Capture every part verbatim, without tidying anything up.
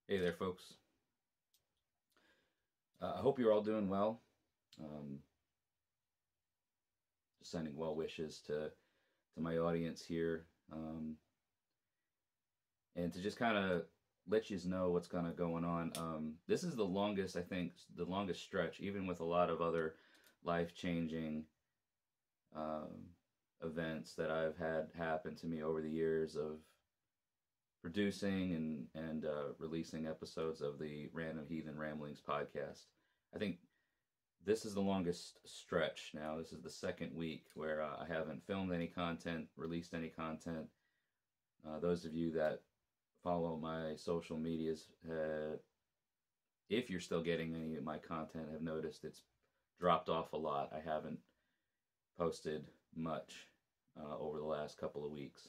Hey there, folks. Uh, I hope you're all doing well. Um, just sending well wishes to to my audience here, um, and to just kind of let you know what's kind of going on. Um, this is the longest, I think, the longest stretch, even with a lot of other life changing um, events that I've had happen to me over the years of producing and and uh, releasing episodes of the Random Heathen Ramblings podcast. I think this is the longest stretch now. This is the second week where uh, I haven't filmed any content, released any content. Uh, those of you that follow my social medias, uh, if you're still getting any of my content, have noticed it's dropped off a lot. I haven't posted much uh, over the last couple of weeks.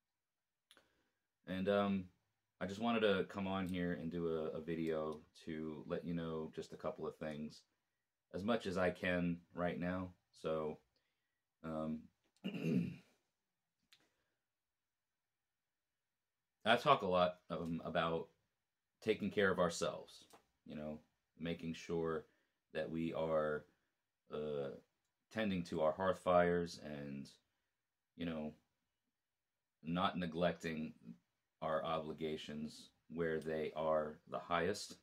And um, I just wanted to come on here and do a, a video to let you know just a couple of things as much as I can right now. So, um, I talk a lot um, about taking care of ourselves, you know, making sure that we are uh, tending to our hearth fires and, you know, not neglecting our obligations where they are the highest.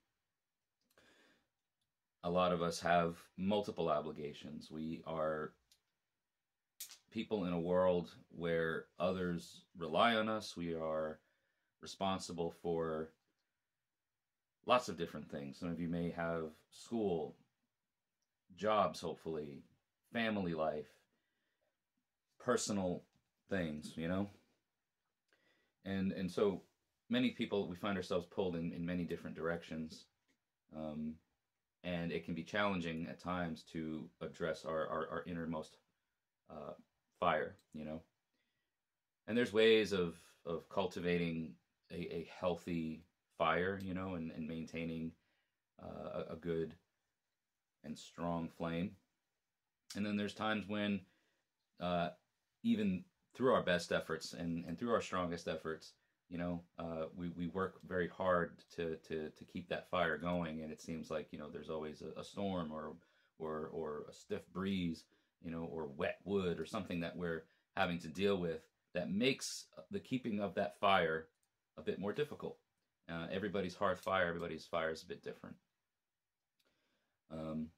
A lot of us have multiple obligations. We are people in a world where others rely on us. We are responsible for lots of different things. Some of you may have school, jobs, hopefully, family life, personal things, you know? And and so many people, we find ourselves pulled in, in many different directions. Um, and it can be challenging at times to address our, our, our innermost uh, fire, you know? And there's ways of, of cultivating a, a healthy fire, you know, and, and maintaining uh, a, a good and strong flame. And then there's times when, uh, even through our best efforts and, and through our strongest efforts, you know, uh, we, we work very hard to, to, to keep that fire going. And it seems like, you know, there's always a, a storm or, or, or a stiff breeze, you know, or wet wood or something that we're having to deal with that makes the keeping of that fire a bit more difficult. Uh, everybody's hearth fire, everybody's fire is a bit different. Um,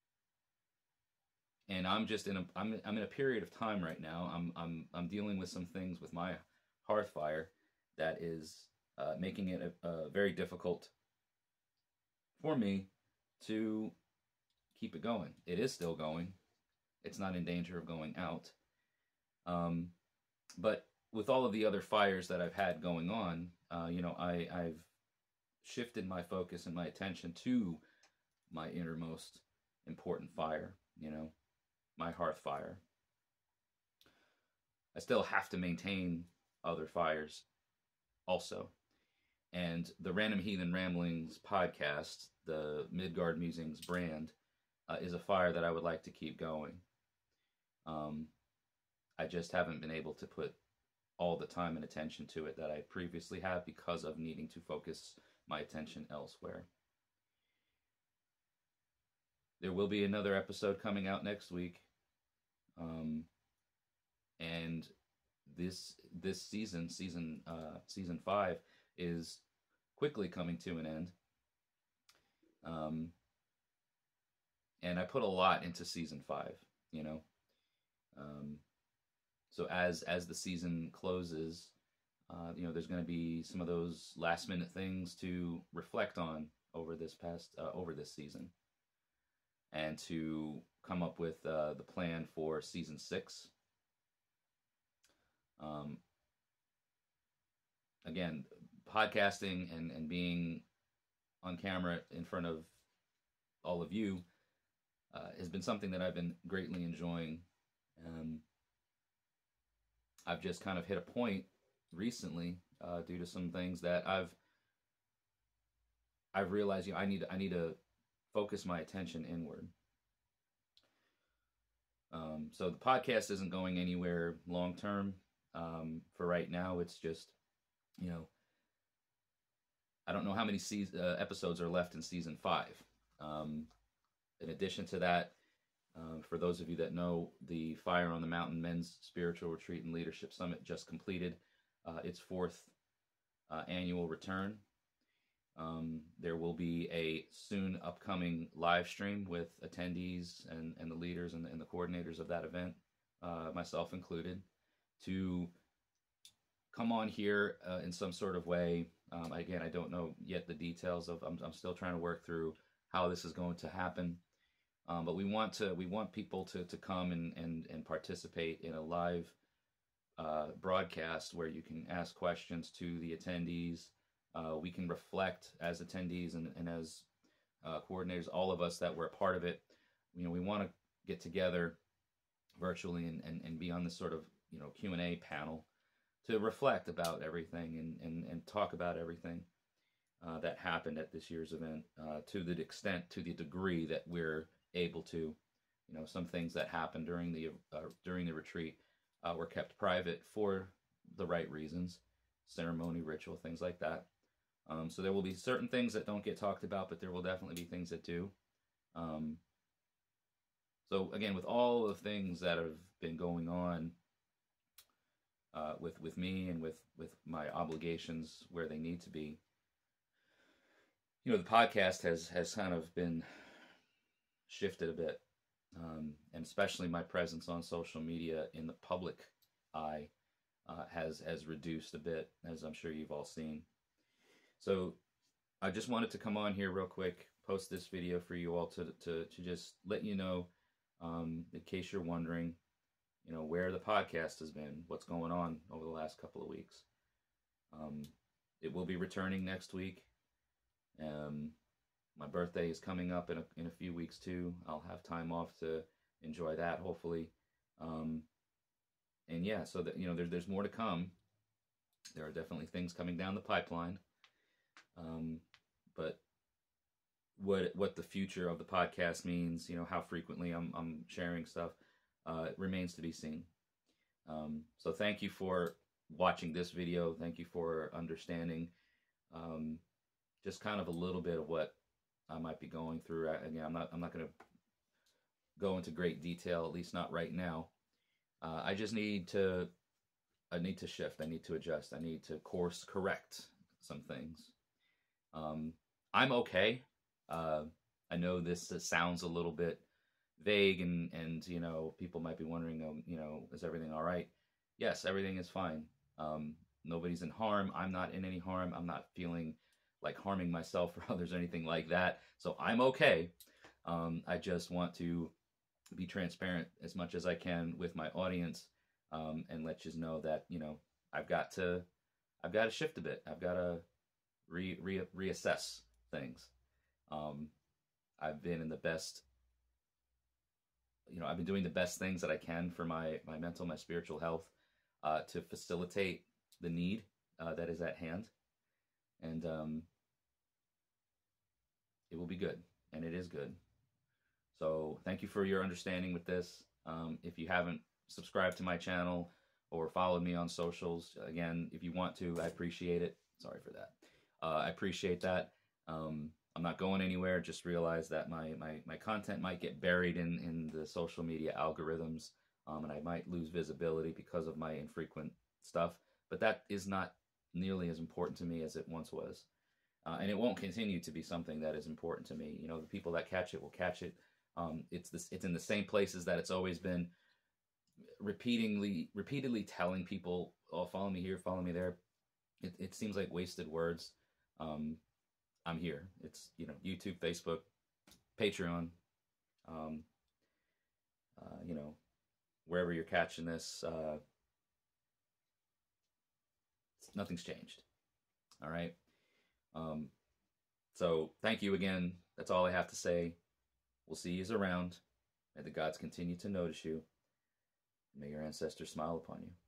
and I'm just in a I'm I'm in a period of time right now. I'm I'm I'm dealing with some things with my hearth fire that is uh, making it a, a very difficult for me to keep it going. It is still going. It's not in danger of going out. Um, but with all of the other fires that I've had going on, uh, you know, I I've shifted my focus and my attention to my innermost important fire. You know, my hearth fire. I still have to maintain other fires also. And the Random Heathen Ramblings podcast, the Midgard Musings brand, uh, is a fire that I would like to keep going. Um, I just haven't been able to put all the time and attention to it that I previously have because of needing to focus my attention elsewhere. There will be another episode coming out next week. Um, and this this season, season uh, season five, is quickly coming to an end. Um, and I put a lot into season five, you know. Um, so as as the season closes, uh, you know, there's going to be some of those last minute things to reflect on over this past uh, over this season, and to come up with uh, the plan for season six. Um, again, podcasting and and being on camera in front of all of you uh, has been something that I've been greatly enjoying. Um, I've just kind of hit a point recently uh, due to some things that I've I've realized. You know, I need I need to focus my attention inward. Um, so the podcast isn't going anywhere long term. Um, for right now, it's just, you know, I don't know how many season, uh, episodes are left in season five. Um, in addition to that, uh, for those of you that know, the Fire on the Mountain Men's Spiritual Retreat and Leadership Summit just completed uh, its fourth uh, annual return. Um, there will be a soon upcoming live stream with attendees and, and the leaders and, and the coordinators of that event, uh, myself included, to come on here uh, in some sort of way. Um, again, I don't know yet the details of. I'm, I'm still trying to work through how this is going to happen. Um, but we want to we want people to to come and and and participate in a live uh, broadcast where you can ask questions to the attendees. Uh, we can reflect as attendees and, and as uh, coordinators, all of us that were a part of it. You know, we want to get together virtually and, and, and be on this sort of, you know, Q and A panel to reflect about everything and, and, and talk about everything uh, that happened at this year's event uh, to the extent, to the degree that we're able to. You know, some things that happened during the uh, during the retreat uh, were kept private for the right reasons, ceremony, ritual, things like that. Um, so there will be certain things that don't get talked about, but there will definitely be things that do. Um, so again, with all the things that have been going on uh, with with me and with with my obligations where they need to be, you know, the podcast has has kind of been shifted a bit, um, and especially my presence on social media in the public eye uh, has has reduced a bit, as I'm sure you've all seen. So I just wanted to come on here real quick, post this video for you all to to, to just let you know, um, in case you're wondering, you know, where the podcast has been, what's going on over the last couple of weeks. Um, it will be returning next week. Um, my birthday is coming up in a, in a few weeks too. I'll have time off to enjoy that, hopefully. Um, and yeah, so that, you know, there, there's more to come. There are definitely things coming down the pipeline. Um, but what what the future of the podcast means, you know, how frequently I'm I'm sharing stuff, uh, remains to be seen. Um, so thank you for watching this video. Thank you for understanding um, just kind of a little bit of what I might be going through. I, again, I'm not I'm not going to go into great detail, at least not right now. Uh, I just need to I need to shift. I need to adjust. I need to course correct some things. Um, I'm okay. Uh, I know this uh, sounds a little bit vague, and, and, you know, people might be wondering, um, you know, is everything all right? Yes, everything is fine. Um, nobody's in harm. I'm not in any harm. I'm not feeling like harming myself or others or anything like that. So I'm okay. Um, I just want to be transparent as much as I can with my audience, um, and let you know that, you know, I've got to, I've got to shift a bit. I've got to re, re reassess things. Um, I've been in the best, you know, I've been doing the best things that I can for my, my mental, my spiritual health, uh, to facilitate the need, uh, that is at hand. And, um, it will be good, and it is good. So thank you for your understanding with this. Um, if you haven't subscribed to my channel or followed me on socials, again, if you want to, I appreciate it. Sorry for that. Uh, I appreciate that. Um, I'm not going anywhere. Just realize that my, my, my content might get buried in, in the social media algorithms, um, and I might lose visibility because of my infrequent stuff. But that is not nearly as important to me as it once was. Uh, and it won't continue to be something that is important to me. You know, the people that catch it will catch it. Um, it's this, it's in the same places that it's always been. Repeatedly, repeatedly telling people, "Oh, follow me here, follow me there." It, it seems like wasted words. Um, I'm here. It's, you know, YouTube, Facebook, Patreon. Um, uh, you know, wherever you're catching this, uh, nothing's changed. All right. Um, so thank you again. That's all I have to say. We'll see you around. May the gods continue to notice you. May your ancestors smile upon you.